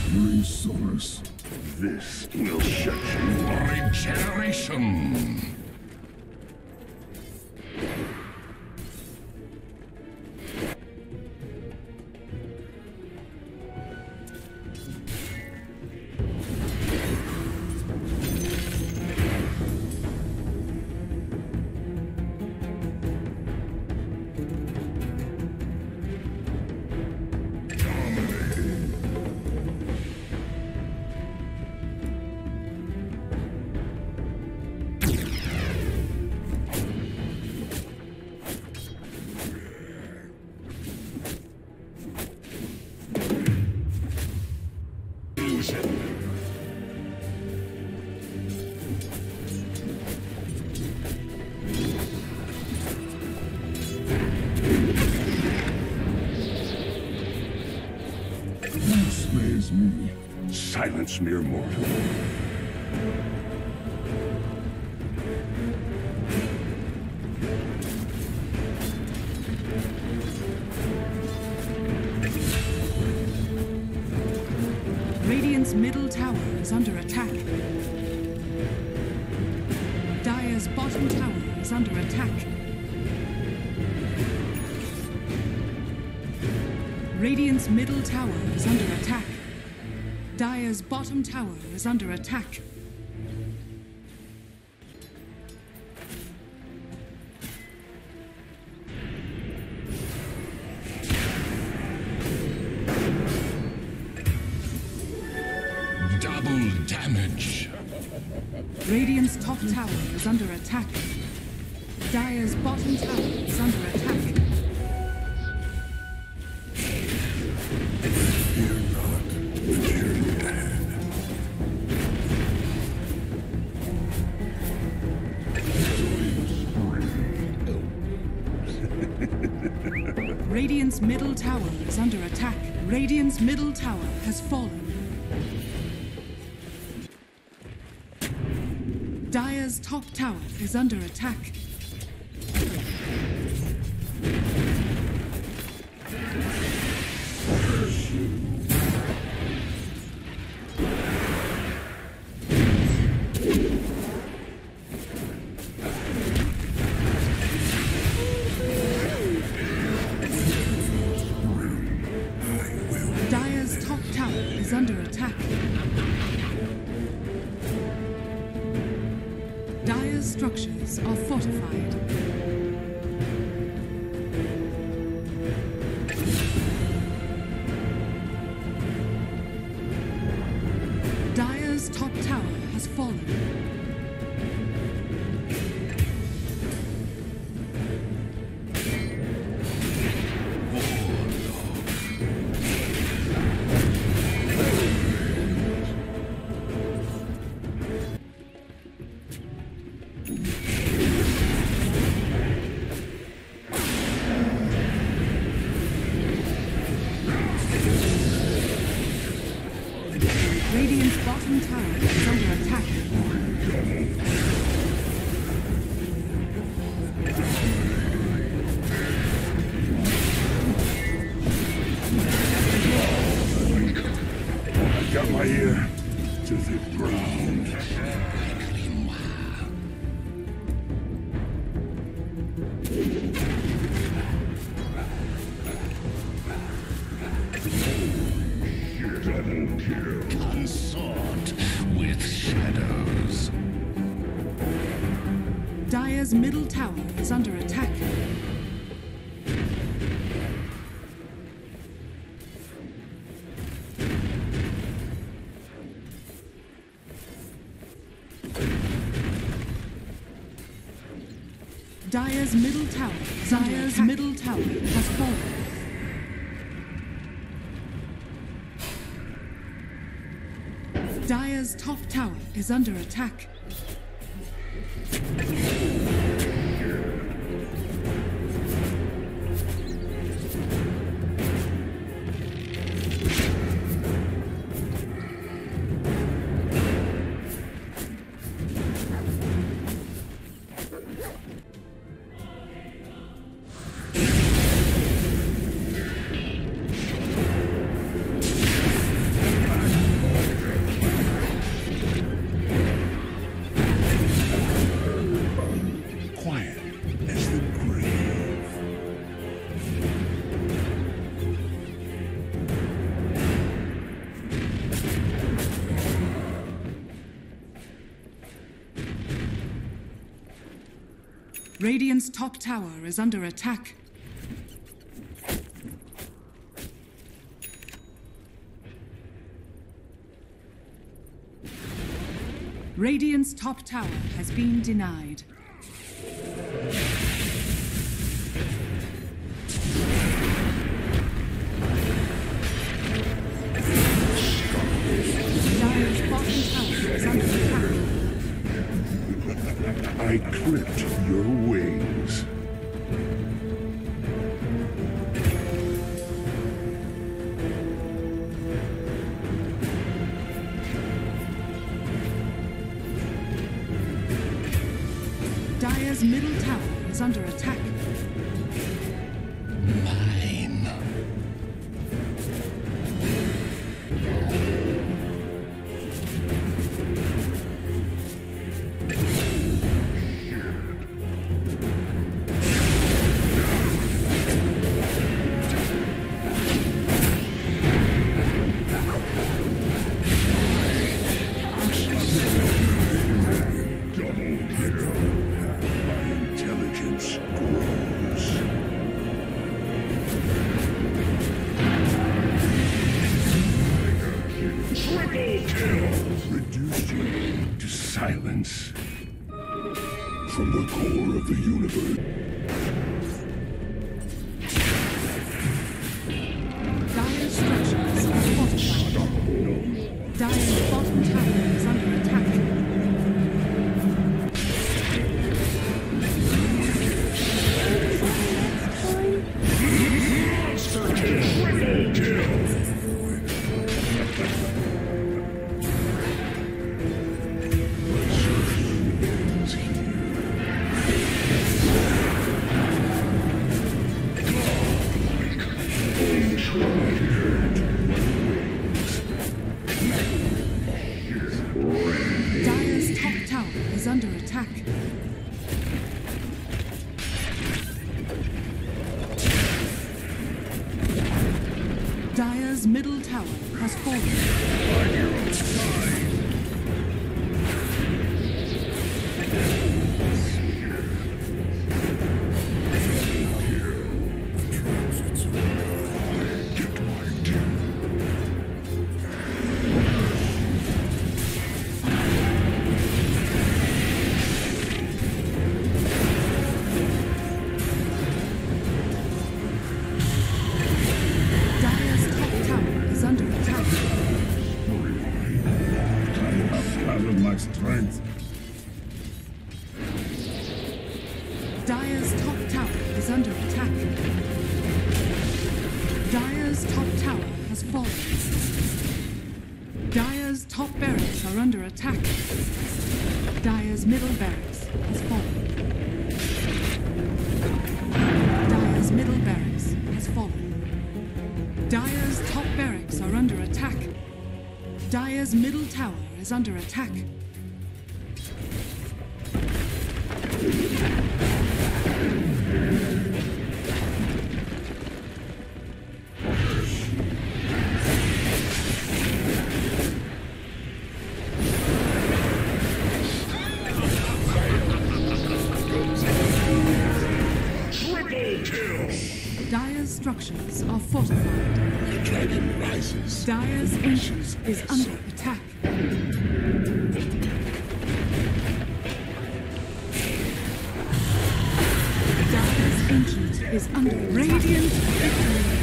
Bring solace. This will shut you. Regeneration. Silence mere mortal. Radiant's middle tower is under attack. Dire's bottom tower is under attack. Radiant's middle tower is under attack. Dire's bottom tower is under attack. Double damage. Radiant's top tower is under attack. Dire's bottom tower is under attack. Radiant's middle tower is under attack. Radiant's middle tower has fallen. Dire's top tower is under attack. Under attack. Dire's structures are fortified. Dire's top tower has fallen. Radiant's bottom tower is under attack. I got my ear to the ground. Double kill. Consort with shadows. Dire's middle tower is under attack. Dire's middle tower is under attack. Dire's middle tower has fallen. Dire's top tower is under attack. Radiant's top tower is under attack. Radiant's top tower has been denied. Dire's bottom tower is under attack. I clipped your wings. Dire's middle tower is under attack. Mine. Reduced you to silence. From the core of the universe. Dire's structures are fortified. Dire's bottom tower is under attack. Monster kill! Triple kill! Dire's top tower is under attack. Dire's middle tower has fallen. Strength. Dire's top tower is under attack. Dire's top tower has fallen. Dire's top barracks are under attack. Dire's middle barracks has fallen. Dire's middle barracks has fallen. Dire's top barracks are under attack. Dire's middle tower is under attack. Dire's structures are fortified. The dragon rises. Dire's ancient is under attack. Dire's ancient is under radiant victory.